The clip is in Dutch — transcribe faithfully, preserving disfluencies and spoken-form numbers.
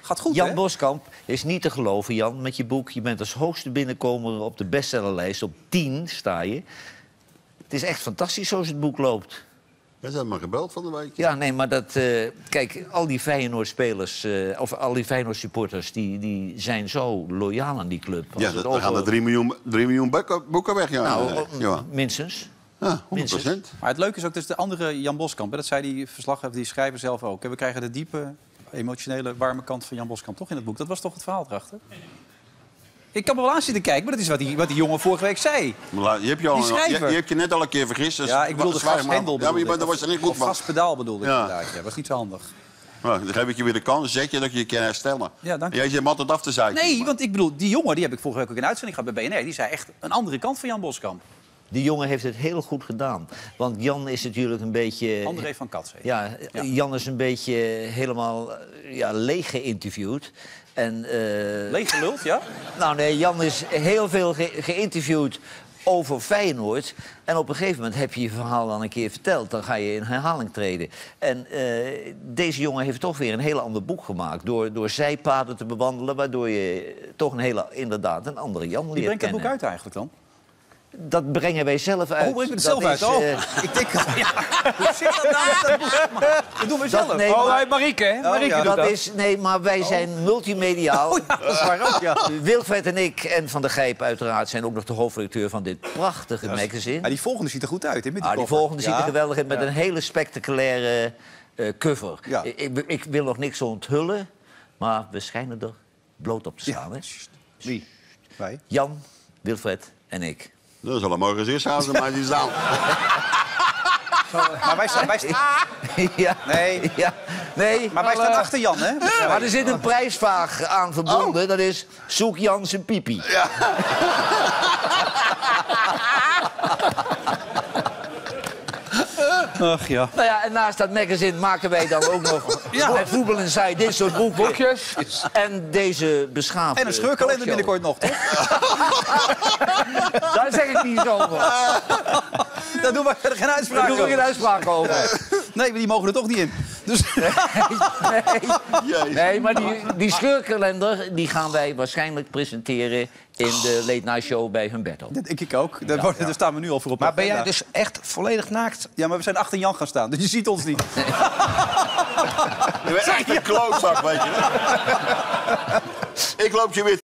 Gaat goed, Jan hè? Boskamp is niet te geloven, Jan, met je boek. Je bent als hoogste binnenkomer op de bestsellerlijst. Op tien sta je. Het is echt fantastisch zoals het boek loopt. Wij zijn maar gebeld van de week. Ja, nee, maar dat... Uh, kijk, al die Feyenoord-spelers, uh, of al die Feyenoord-supporters... Die, die zijn zo loyaal aan die club. Als Ja, dan over... gaan er drie miljoen, drie miljoen boeken, boeken weg. Ja. Nou, uh, ja. minstens. Ja, honderd procent. Maar het leuke is ook, dus de andere Jan Boskamp... Hè, dat zei die verslaggever, die schrijver zelf ook. Hè, we krijgen de diepe, emotionele, warme kant van Jan Boskamp toch in het boek. Dat was toch het verhaal erachter? Ik kan me wel aan zitten kijken, maar dat is wat die, wat die jongen vorige week zei. Maar je, hebt je, al, Die je, je hebt je net al een keer vergist. Dus ja, ik bedoel de gashendel. Ja, maar daar was je niet goed of van. gaspedaal bedoelde ik Ja. inderdaad. Ja, dat was niet zo handig. Nou, dan geef ik je weer de kans. Zeg je dat je je kan herstellen. Ja, dank je. Jij zit hem altijd af te zeiken. Nee, want ik bedoel, die jongen, die heb ik vorige week ook in uitzending gehad bij B N R. Die zei echt een andere kant van Jan Boskamp. Die jongen heeft het heel goed gedaan. Want Jan is natuurlijk een beetje... André van Kats. Ja, ja, Jan is een beetje helemaal ja, leeg geïnterviewd. En, uh... leeg geluld, ja? Nou nee, Jan is heel veel ge geïnterviewd over Feyenoord. En op een gegeven moment heb je je verhaal dan een keer verteld. Dan ga je in herhaling treden. En uh, deze jongen heeft toch weer een heel ander boek gemaakt. Door, door zijpaden te bewandelen, waardoor je toch een hele, inderdaad een andere Jan leert kennen. Wie brengt dat boek uit eigenlijk dan? Dat brengen wij zelf uit. Oh, brengt het zelf dat uit? Is, oh, uh... ik denk... Ja. Hoe zit dat nou met dat boek? Dat doen we zelf. Dat, nee, oh, maar... Marieke, hè? Marieke oh, ja. doet dat. dat. Is, nee, maar wij zijn oh. multimediaal. Oh, ja, dat is waar ook, ja. Wilfred en ik en Van der Gijp uiteraard zijn ook nog de hoofdredacteur van dit prachtige ja, magazine. Ja, die volgende ziet er goed uit, hè? Met die, ah, die volgende ja. ziet er geweldig uit met ja. een hele spectaculaire uh, cover. Ja. Ik, ik wil nog niks onthullen, maar we schijnen er bloot op te staan. Ja. Hè? Wie? Wij? Jan, Wilfred en ik. Dat zal hem morgen eens houden, maar die zaal. Maar wij staan... Wij sta... ja. Nee. Ja. Nee. Maar wij staan achter Jan, hè? Ja, maar er zit een prijsvraag aan verbonden. Oh. Dat is, zoek Jan zijn pipi. Ja. Ach ja. Nou ja, en naast dat magazine maken wij dan ook nog ja. met Voetbal en Zij dit soort boeken. Boekjes. En deze beschaafde... En een scheurkalender binnenkort nog, toch? Daar zeg ik niet zo over. Daar doen we verder geen uitspraak over. Daar doen we geen uitspraak over. Nee, maar die mogen er toch niet in. Dus... Nee, nee. nee, maar die, die scheurkalender die gaan wij waarschijnlijk presenteren in de Late Night Show bij Humberto. Dat denk ik ook. Daar, ja, worden, ja. daar staan we nu al voor op. Maar ben jij dus echt volledig naakt? Ja, maar we zijn achter Jan gaan staan, dus je ziet ons niet. Nee. Je bent echt een klootzak, weet je. Ik loop je weer